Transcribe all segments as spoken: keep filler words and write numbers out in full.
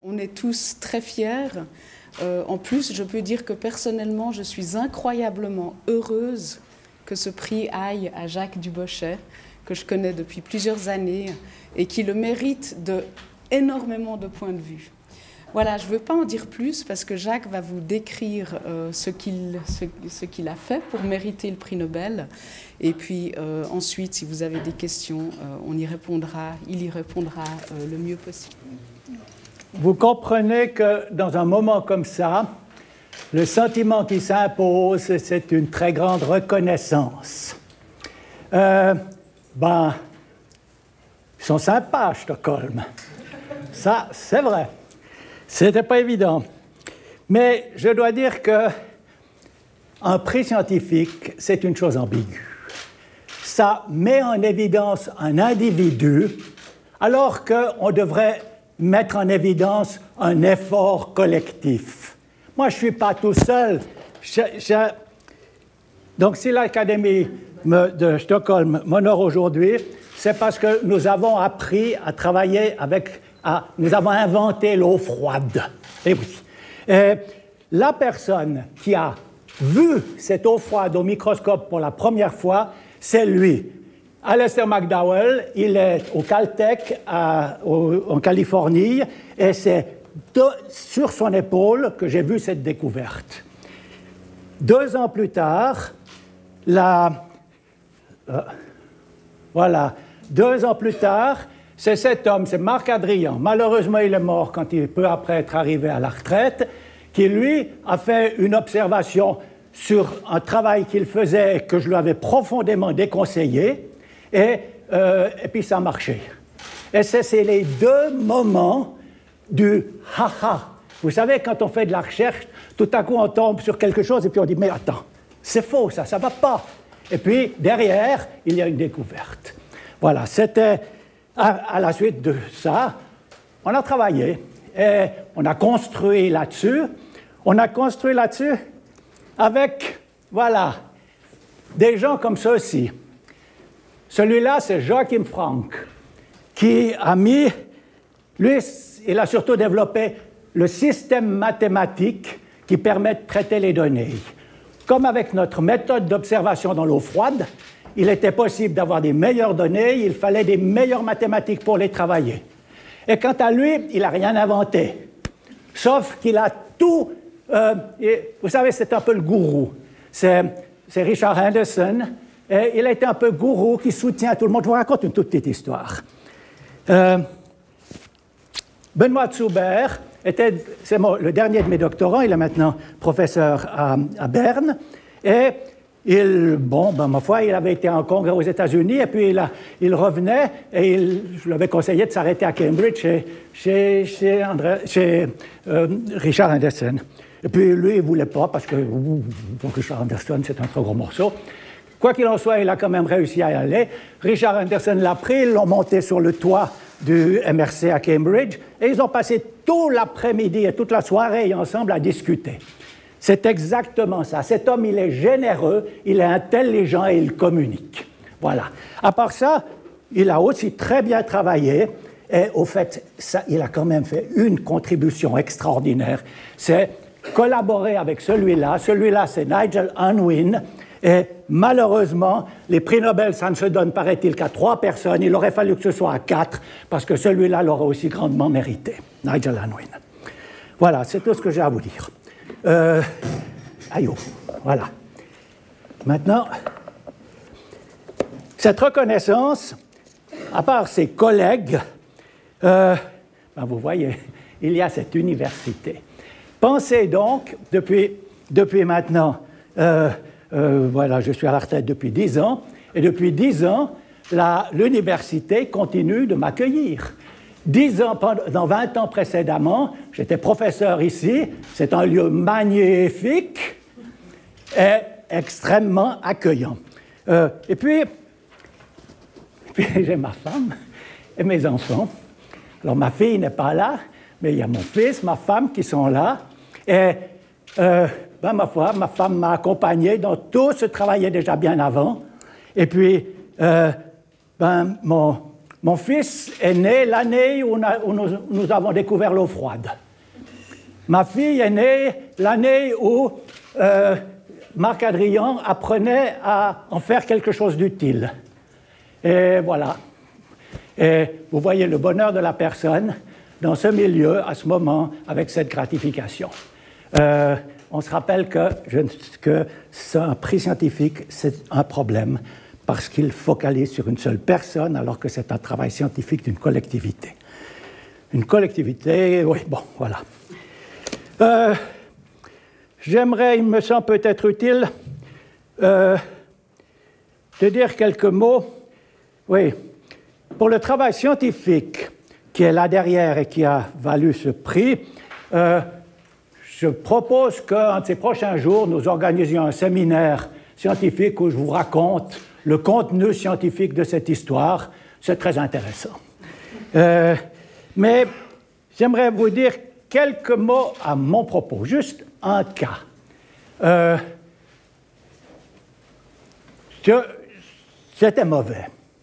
On est tous très fiers. Euh, en plus, je peux dire que personnellement, je suis incroyablement heureuse que ce prix aille à Jacques Dubochet, que je connais depuis plusieurs années et qui le mérite de énormément de points de vue. Voilà, je ne veux pas en dire plus parce que Jacques va vous décrire euh, ce qu'il ce, ce qu'il a fait pour mériter le prix Nobel. Et puis euh, ensuite, si vous avez des questions, euh, on y répondra, il y répondra euh, le mieux possible. Vous comprenez que dans un moment comme ça, le sentiment qui s'impose, c'est une très grande reconnaissance. Euh, ben, ils sont sympas à Stockholm. Ça, c'est vrai. C'était pas évident. Mais je dois dire que un prix scientifique, c'est une chose ambiguë. Ça met en évidence un individu, alors qu'on devrait mettre en évidence un effort collectif. Moi, je ne suis pas tout seul. Je, je... Donc, si l'Académie de Stockholm m'honore aujourd'hui, c'est parce que nous avons appris à travailler avec... À... Nous avons inventé l'eau froide. Et oui. Et la personne qui a vu cette eau froide au microscope pour la première fois, c'est lui. Alasdair McDowell, il est au Caltech à, au, en Californie, et c'est sur son épaule que j'ai vu cette découverte. Deux ans plus tard, la, euh, voilà, deux ans plus tard, c'est cet homme, c'est Marc Adrian. Malheureusement, il est mort quand il peu après être arrivé à la retraite, qui lui a fait une observation sur un travail qu'il faisait que je lui avais profondément déconseillé. Et, euh, et puis ça a marché. Et c'est les deux moments du ha-ha. Vous savez, quand on fait de la recherche, tout à coup on tombe sur quelque chose et puis on dit « mais attends, c'est faux, ça, ça ne va pas ». Et puis derrière, il y a une découverte. Voilà, c'était à, à la suite de ça, on a travaillé et on a construit là-dessus. On a construit là-dessus avec, voilà, des gens comme ceux-ci. Celui-là, c'est Joachim Frank, qui a mis, lui, il a surtout développé le système mathématique qui permet de traiter les données. Comme avec notre méthode d'observation dans l'eau froide, il était possible d'avoir des meilleures données, il fallait des meilleures mathématiques pour les travailler. Et quant à lui, il n'a rien inventé, sauf qu'il a tout... Euh, et, vous savez, c'est un peu le gourou. C'est Richard Henderson. Et il a été un peu gourou qui soutient tout le monde. Je vous raconte une toute petite histoire. Euh, Benoît Zuber était, c'est le dernier de mes doctorants, il est maintenant professeur à, à Berne. Et il, bon, ben, ma foi, il avait été en congrès aux États-Unis et puis il, a, il revenait et il, je lui avais conseillé de s'arrêter à Cambridge chez, chez, chez, André, chez euh, Richard Anderson. Et puis lui, il ne voulait pas parce que ouh, Richard Anderson, c'est un trop gros morceau. Quoi qu'il en soit, il a quand même réussi à y aller. Richard Anderson l'a pris, ils l'ont monté sur le toit du M R C à Cambridge et ils ont passé tout l'après-midi et toute la soirée ensemble à discuter. C'est exactement ça. Cet homme, il est généreux, il est intelligent et il communique. Voilà. À part ça, il a aussi très bien travaillé et au fait, ça, il a quand même fait une contribution extraordinaire. C'est collaborer avec celui-là. Celui-là, c'est Nigel Unwin. Et malheureusement, les prix Nobel, ça ne se donne, paraît-il, qu'à trois personnes. Il aurait fallu que ce soit à quatre, parce que celui-là l'aurait aussi grandement mérité. Nigel Unwin. Voilà, c'est tout ce que j'ai à vous dire. Euh, aïe, voilà. Maintenant, cette reconnaissance, à part ses collègues, euh, ben vous voyez, il y a cette université. Pensez donc, depuis, depuis maintenant... Euh, Euh, voilà, je suis à la retraite depuis dix ans, et depuis dix ans, l'université continue de m'accueillir. Dix ans, pendant vingt ans précédemment, j'étais professeur ici, c'est un lieu magnifique et extrêmement accueillant. Euh, et puis, puis j'ai ma femme et mes enfants. Alors, ma fille n'est pas là, mais il y a mon fils, ma femme qui sont là, et... Euh, Ben, ma foi, ma femme m'a accompagné dans tout ce travail déjà bien avant. Et puis, euh, ben, mon, mon fils est né l'année où, où nous, nous avons découvert l'eau froide. Ma fille est née l'année où euh, Marc Adrian apprenait à en faire quelque chose d'utile. Et voilà. Et vous voyez le bonheur de la personne dans ce milieu, à ce moment, avec cette gratification. Euh, on se rappelle que, je, que un prix scientifique, c'est un problème parce qu'il focalise sur une seule personne, alors que c'est un travail scientifique d'une collectivité. Une collectivité, oui, bon, voilà. Euh, J'aimerais, il me semble peut-être utile, euh, de dire quelques mots. Oui, pour le travail scientifique qui est là derrière et qui a valu ce prix, euh, je propose qu'un de ces prochains jours, nous organisions un séminaire scientifique où je vous raconte le contenu scientifique de cette histoire. C'est très intéressant. Euh, mais j'aimerais vous dire quelques mots à mon propos, juste un cas. Euh, J'étais mauvais.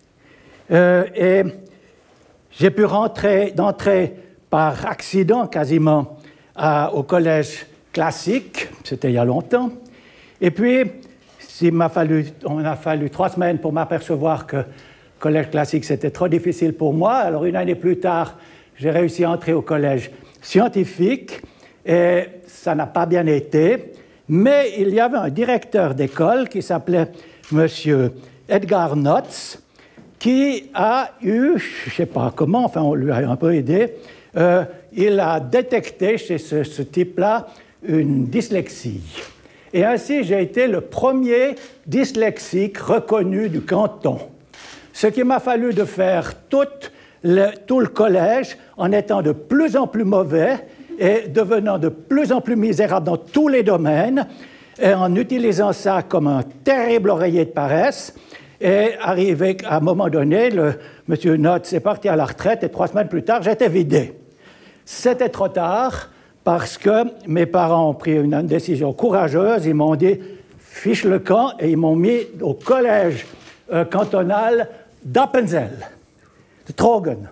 Euh, et j'ai pu rentrer, d'entrer par accident quasiment à, au collège classique, c'était il y a longtemps. Et puis, il m'a fallu, on a fallu trois semaines pour m'apercevoir que le collège classique, c'était trop difficile pour moi. Alors, une année plus tard, j'ai réussi à entrer au collège scientifique et ça n'a pas bien été. Mais il y avait un directeur d'école qui s'appelait M. Edgar Notz, qui a eu, je ne sais pas comment, enfin on lui a un peu aidé, euh, il a détecté chez ce, ce type-là une dyslexie. Et ainsi, j'ai été le premier dyslexique reconnu du canton. Ce qui m'a fallu de faire tout le, tout le collège en étant de plus en plus mauvais et devenant de plus en plus misérable dans tous les domaines, et en utilisant ça comme un terrible oreiller de paresse. Et arrivé à un moment donné, le, M. Notz est parti à la retraite et trois semaines plus tard, j'étais vidé. C'était trop tard parce que mes parents ont pris une décision courageuse. Ils m'ont dit « fiche le camp » et ils m'ont mis au collège euh, cantonal d'Appenzell, de Trogen.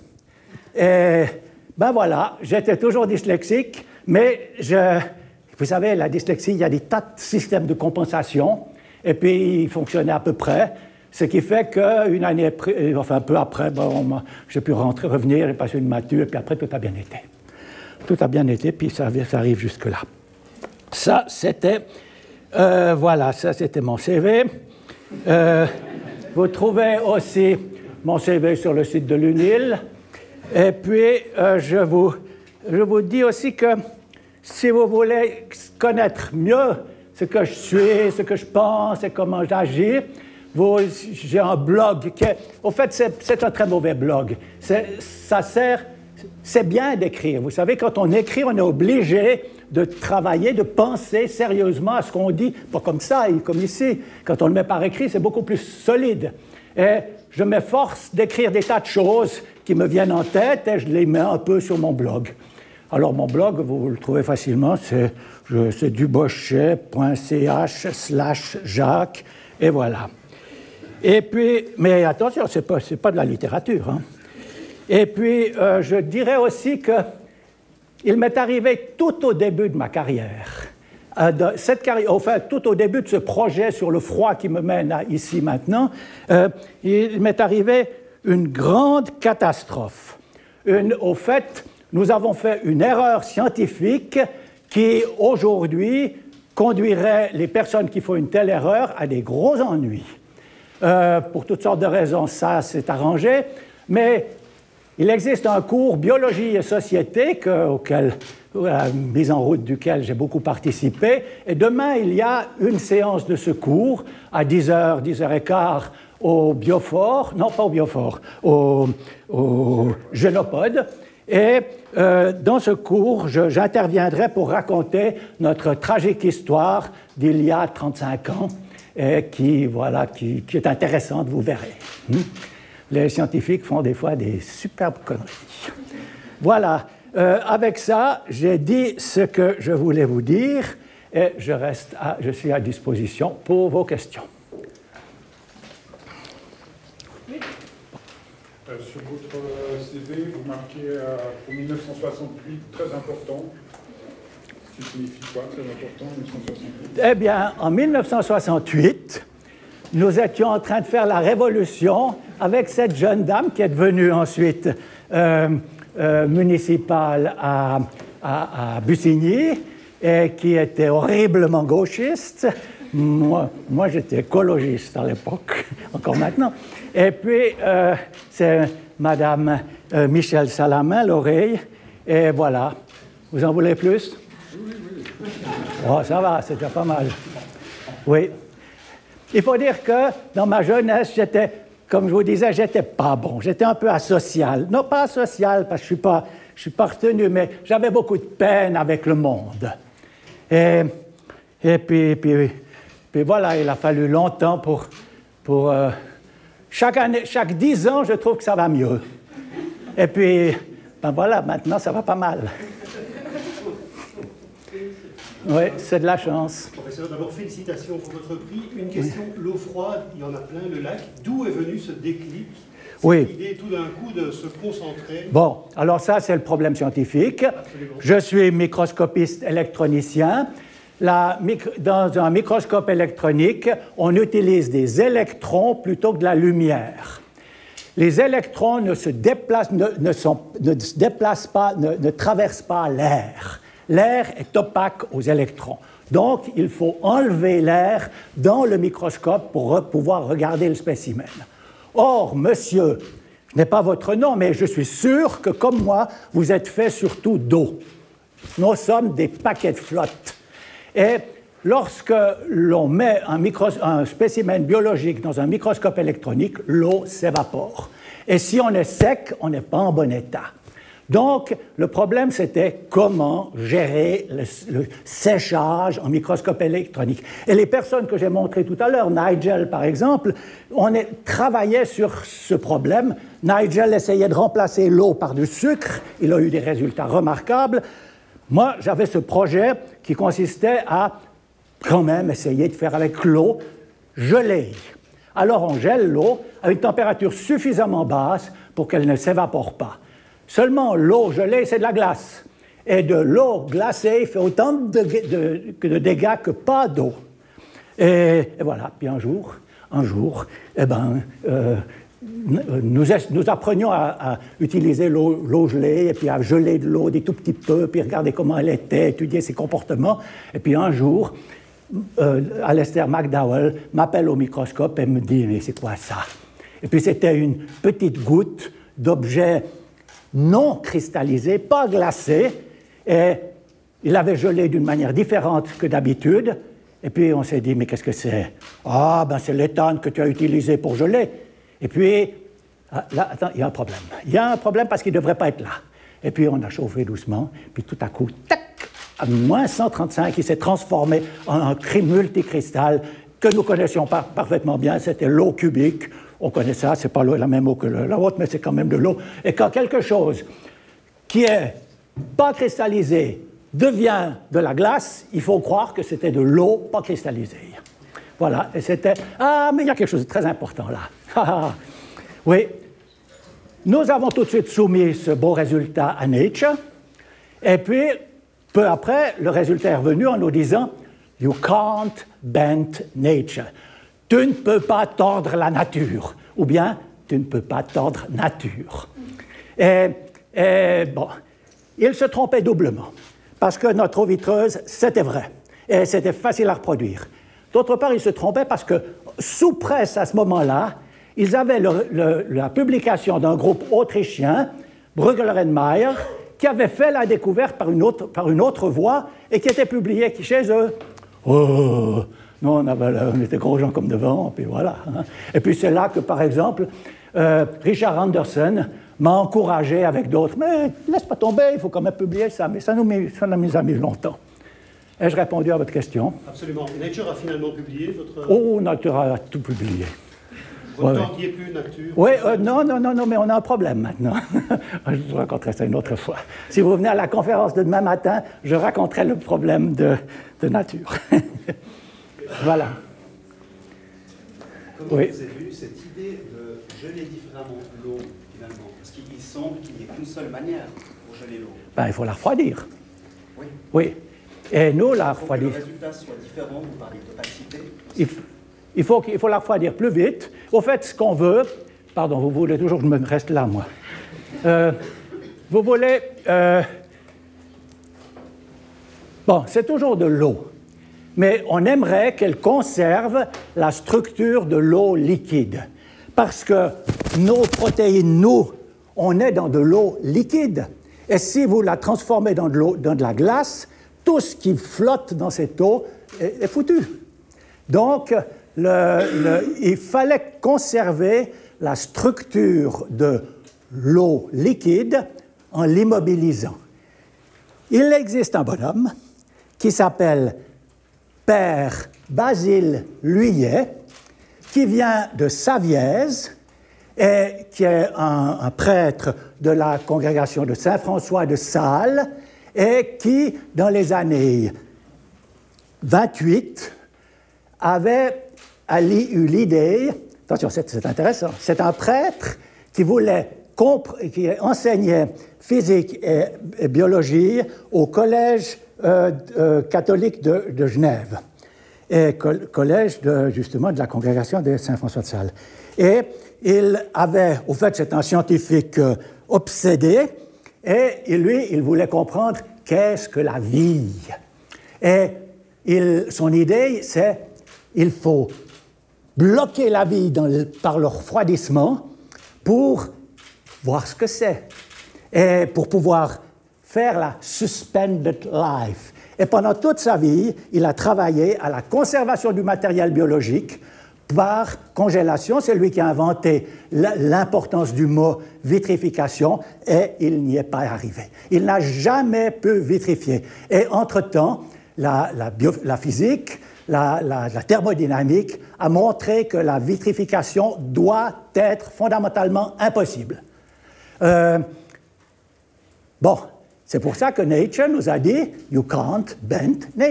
Et ben voilà, j'étais toujours dyslexique, mais je, vous savez, la dyslexie, il y a des tas de systèmes de compensation et puis ils fonctionnaient à peu près. Ce qui fait qu'une année après, enfin un peu après, bon, j'ai pu rentrer, revenir, j'ai passé une mature, et puis après, tout a bien été. Tout a bien été, puis ça, ça arrive jusque-là. Ça, c'était, euh, voilà, ça, c'était mon C V. Euh, vous trouvez aussi mon C V sur le site de l'U N I L. Et puis, euh, je, vous, je vous dis aussi que si vous voulez connaître mieux ce que je suis, ce que je pense et comment j'agis, j'ai un blog qui est, au fait, c'est un très mauvais blog. Ça sert, c'est bien d'écrire. Vous savez, quand on écrit, on est obligé de travailler, de penser sérieusement à ce qu'on dit, pas comme ça, comme ici. Quand on le met par écrit, c'est beaucoup plus solide. Et je m'efforce d'écrire des tas de choses qui me viennent en tête et je les mets un peu sur mon blog. Alors, mon blog, vous le trouvez facilement, c'est dubochet point c h slash Jacques, et voilà. Et puis, mais attention, ce n'est pas, c'est pas de la littérature. Hein. Et puis, euh, je dirais aussi qu'il m'est arrivé tout au début de ma carrière, euh, de cette carrière, enfin, tout au début de ce projet sur le froid qui me mène à, ici maintenant, euh, il m'est arrivé une grande catastrophe. Une, au fait, nous avons fait une erreur scientifique qui, aujourd'hui, conduirait les personnes qui font une telle erreur à des gros ennuis. Euh, pour toutes sortes de raisons, ça s'est arrangé, mais il existe un cours biologie et société que, auquel, à la mise en route duquel j'ai beaucoup participé, et demain il y a une séance de ce cours à dix heures, dix heures quinze au Biofort, non pas au Biofort, au, au Génopode, et euh, dans ce cours, j'interviendrai pour raconter notre tragique histoire d'il y a trente-cinq ans, et qui, voilà, qui, qui est intéressante, vous verrez. Hmm? Les scientifiques font des fois des superbes conneries. Voilà, euh, avec ça, j'ai dit ce que je voulais vous dire et je, reste à, je suis à disposition pour vos questions. Euh, Euh, sur votre C V, vous marquez euh, pour mille neuf cent soixante-huit, très important. Ça signifie quoi, très important, mille neuf cent soixante-huit? Eh bien, en mille neuf cent soixante-huit, nous étions en train de faire la révolution avec cette jeune dame qui est devenue ensuite euh, euh, municipale à, à, à Bussigny et qui était horriblement gauchiste. Moi, moi j'étais écologiste à l'époque, encore maintenant. Et puis, euh, c'est Madame euh, Michel Salamin, l'oreille. Et voilà. Vous en voulez plus? Oh, ça va, c'est déjà pas mal. Oui. Il faut dire que dans ma jeunesse, j'étais, comme je vous disais, j'étais pas bon. J'étais un peu asocial. Non, pas asocial, parce que je suis pas, je suis pas retenu, mais j'avais beaucoup de peine avec le monde. Et, et puis, puis, puis voilà, il a fallu longtemps pour... pour euh, chaque année, chaque dix ans, je trouve que ça va mieux. Et puis, ben voilà, maintenant, ça va pas mal. Oui, c'est de la chance. Professeur, d'abord, félicitations pour votre prix. Une question, oui. L'eau froide, il y en a plein, le lac. D'où est venu ce déclic? Cette oui. idée tout d'un coup de se concentrer? Bon, alors ça, c'est le problème scientifique. Absolument. Je suis microscopiste électronicien. La, dans un microscope électronique, on utilise des électrons plutôt que de la lumière. Les électrons ne se déplacent, ne, ne sont, ne se déplacent pas, ne, ne traversent pas l'air. L'air est opaque aux électrons. Donc, il faut enlever l'air dans le microscope pour re- pouvoir regarder le spécimen. Or, monsieur, je n'ai pas votre nom, mais je suis sûr que, comme moi, vous êtes fait surtout d'eau. Nous sommes des paquets de flotte. Et lorsque l'on met un, micro- un spécimen biologique dans un microscope électronique, l'eau s'évapore. Et si on est sec, on n'est pas en bon état. Donc, le problème, c'était comment gérer le, le séchage en microscope électronique. Et les personnes que j'ai montrées tout à l'heure, Nigel par exemple, on est, travaillait sur ce problème. Nigel essayait de remplacer l'eau par du sucre. Il a eu des résultats remarquables. Moi, j'avais ce projet qui consistait à quand même essayer de faire avec l'eau gelée. Alors, on gèle l'eau à une température suffisamment basse pour qu'elle ne s'évapore pas. Seulement, l'eau gelée, c'est de la glace. Et de l'eau glacée fait autant de, de, de dégâts que pas d'eau. Et, et voilà. Puis un jour, un jour, eh ben, euh, nous, nous apprenions à, à utiliser l'eau, l'eau gelée, et puis à geler de l'eau des tout petits peu, puis regarder comment elle était, étudier ses comportements. Et puis un jour, euh, Alistair McDowell m'appelle au microscope et me dit « Mais c'est quoi ça ?» Et puis c'était une petite goutte d'objet non cristallisé, pas glacé, et il avait gelé d'une manière différente que d'habitude. Et puis on s'est dit, mais qu'est-ce que c'est? Ah, ben c'est l'éthane que tu as utilisé pour geler. Et puis, ah, là, attends, il y a un problème. Il y a un problème parce qu'il ne devrait pas être là. Et puis on a chauffé doucement, puis tout à coup, tac, à moins cent trente-cinq, il s'est transformé en un multicristal que nous connaissions par, parfaitement bien, c'était l'eau cubique. On connaît ça, ce n'est pas la même eau que la vôtre, mais c'est quand même de l'eau. Et quand quelque chose qui est pas cristallisé devient de la glace, il faut croire que c'était de l'eau pas cristallisée. Voilà, et c'était... Ah, mais il y a quelque chose de très important là. Oui, nous avons tout de suite soumis ce beau résultat à Nature, et puis, peu après, le résultat est revenu en nous disant « You can't bend nature ». Tu ne peux pas tordre la nature, ou bien tu ne peux pas tordre nature. Et, et bon, il se trompait doublement, parce que notre eau vitreuse, c'était vrai, et c'était facile à reproduire. D'autre part, il se trompait parce que, sous presse à ce moment-là, ils avaient le, le, la publication d'un groupe autrichien, Brueggeler et Meyer, qui avait fait la découverte par une autre, par une autre voie et qui était publiée chez eux. Oh, non, on, avait, on était gros gens comme devant, puis voilà. Hein. Et puis c'est là que, par exemple, euh, Richard Anderson m'a encouragé avec d'autres. Mais laisse pas tomber, il faut quand même publier ça. Mais ça nous, ça nous a mis longtemps. Ai-je répondu à votre question? Absolument. Nature a finalement publié votre... Oh, Nature a tout publié. Votre ouais, temps qui est plus Nature? Oui, euh, non, non, non, non, mais on a un problème maintenant. Je vous raconterai ça une autre fois. Si vous venez à la conférence de demain matin, je raconterai le problème de, de Nature. Voilà. Comment oui. vous avez eu cette idée de geler différemment l'eau, finalement? Parce qu'il semble qu'il n'y ait qu'une seule manière pour geler l'eau. Ben, il faut la refroidir. Oui. Oui. Et nous, la refroidir. Pour que le résultat soit différent, vous parlez d'opacité. Il, il, faut, il faut la refroidir plus vite. Au fait, ce qu'on veut. Pardon, vous voulez toujours que je me reste là, moi. Euh, vous voulez. Euh, bon, c'est toujours de l'eau. Mais on aimerait qu'elle conserve la structure de l'eau liquide. Parce que nos protéines, nous, on est dans de l'eau liquide. Et si vous la transformez dans de, l'eau, dans de la glace, tout ce qui flotte dans cette eau est, est foutu. Donc, le, le, il fallait conserver la structure de l'eau liquide en l'immobilisant. Il existe un bonhomme qui s'appelle Père Basile Luyet, qui vient de Savièse et qui est un, un prêtre de la congrégation de Saint-François de Sales et qui, dans les années vingt-huit, avait eu l'idée, attention, c'est, c'est intéressant, c'est un prêtre qui voulait, qui enseignait physique et, et biologie au collège euh, euh, catholique de, de Genève, et co- collège de, justement de la congrégation de Saint-François de Sales. Et il avait, au fait, c'est un scientifique euh, obsédé, et lui, il voulait comprendre qu'est-ce que la vie. Et il, son idée, c'est il faut bloquer la vie dans le, par le refroidissement pour voir ce que c'est, et pour pouvoir faire la suspended life. Et pendant toute sa vie, il a travaillé à la conservation du matériel biologique par congélation. C'est lui qui a inventé l'importance du mot vitrification, et il n'y est pas arrivé. Il n'a jamais pu vitrifier. Et entre-temps, la, la, bio, la physique, la, la, la thermodynamique a montré que la vitrification doit être fondamentalement impossible. Euh, bon, c'est pour ça que Nature nous a dit « You can't bend nature ».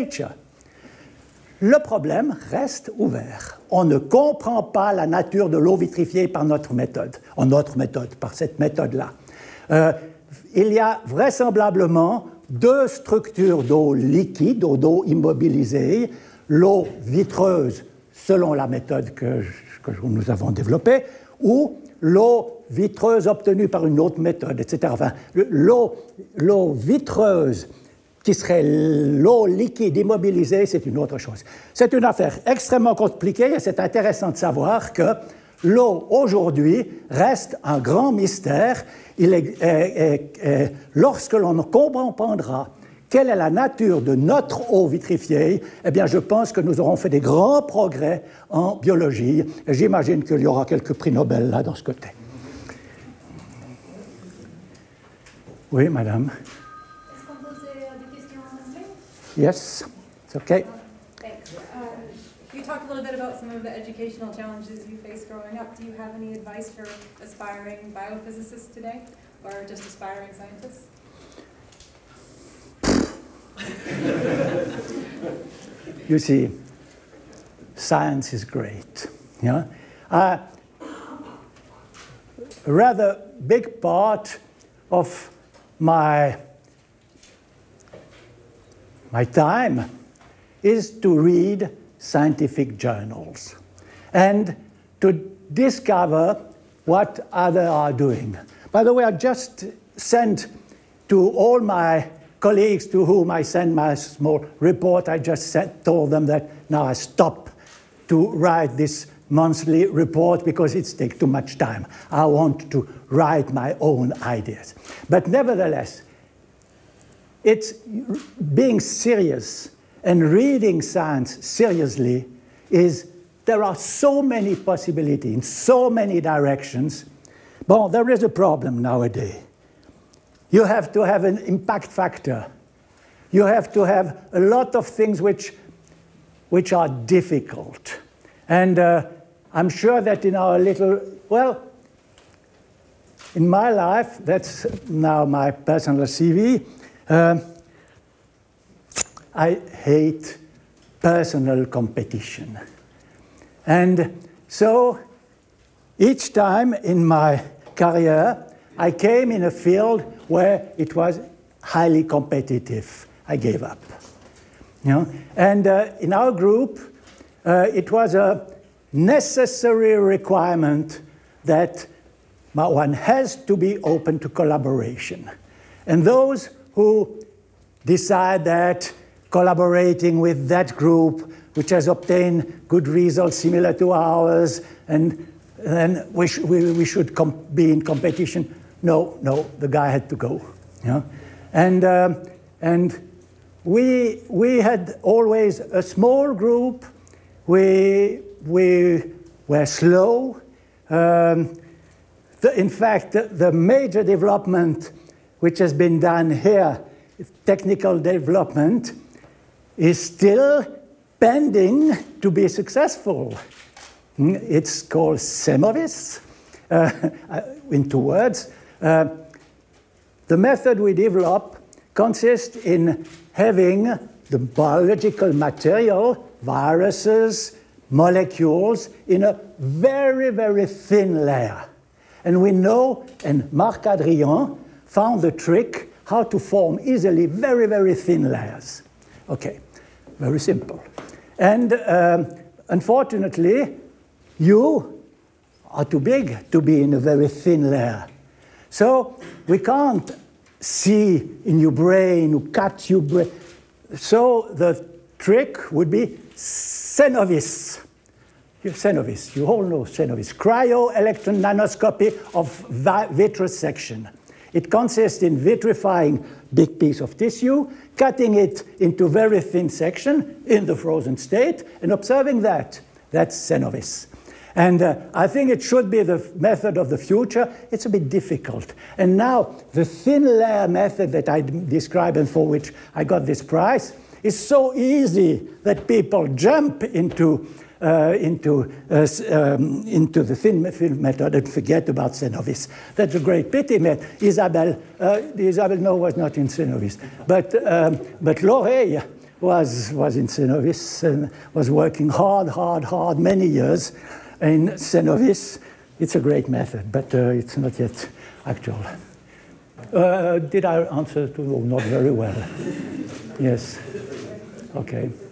Le problème reste ouvert. On ne comprend pas la nature de l'eau vitrifiée par notre méthode, en notre méthode, par cette méthode-là. Euh, il y a vraisemblablement deux structures d'eau liquide, ou d'eau immobilisée, l'eau vitreuse, selon la méthode que, que nous avons développée, ou l'eau vitreuse obtenue par une autre méthode, et cetera. Enfin, l'eau, l'eau vitreuse, qui serait l'eau liquide immobilisée, c'est une autre chose. C'est une affaire extrêmement compliquée, et c'est intéressant de savoir que l'eau, aujourd'hui, reste un grand mystère. Il est, est, est, est, lorsque l'on comprendra quelle est la nature de notre eau vitrifiée, eh bien, je pense que nous aurons fait des grands progrès en biologie. Et j'imagine qu'il y aura quelques prix Nobel là, dans ce côté. Oui, madame. Est-ce qu'on pose des questions en anglais? Yes, it's okay. Thanks. Um, you talked a little bit about some of the educational challenges you face growing up. Do you have any advice for aspiring biophysicists today, or just aspiring scientists? You see, science is great. Yeah? Uh, a rather big part of my, my time is to read scientific journals and to discover what others are doing. By the way, I just sent to all my colleagues to whom I send my small report, I just said, told them that now I stop to write this monthly report because it takes too much time. I want to write my own ideas. But nevertheless, it's being serious and reading science seriously is, there are so many possibilities in so many directions. Well, there is a problem nowadays. You have to have an impact factor. You have to have a lot of things which, which are difficult. And uh, I'm sure that in our little, well, in my life, that's now my personal C V, uh, I hate personal competition. And so each time in my career, I came in a field where it was highly competitive. I gave up. You know? And uh, in our group, uh, it was a necessary requirement that one has to be open to collaboration. And those who decide that collaborating with that group, which has obtained good results similar to ours, and then we, sh we, we should com be in competition, no, no, the guy had to go. You know? And, um, and we, we had always a small group. We, we were slow. Um, the, in fact, the, the major development which has been done here, technical development, is still pending to be successful. It's called Senovis, uh, in two words. Uh, the method we develop consists in having the biological material, viruses, molecules, in a very, very thin layer. And we know, and Marc Adrian found the trick how to form easily very, very thin layers. Okay, very simple. And um, unfortunately, you are too big to be in a very thin layer. So we can't see in your brain, cut your brain. So the trick would be Senovis. Senovis, you all know Senovis, cryo-electron nanoscopy of vitreous section. It consists in vitrifying big piece of tissue, cutting it into very thin section in the frozen state, and observing that. That's Senovis. And uh, I think it should be the method of the future. It's a bit difficult. And now, the thin layer method that I described and for which I got this prize is so easy that people jump into Uh, into, uh, um, into the thin film method and forget about Senovis. That's a great pity. Isabelle, uh, Isabelle no, was not in Senovis, but, um, but Laurey was, was in Senovis and was working hard, hard, hard, many years in Senovis. It's a great method, but uh, it's not yet actual. Uh, did I answer to? Oh, not very well. Yes. Okay.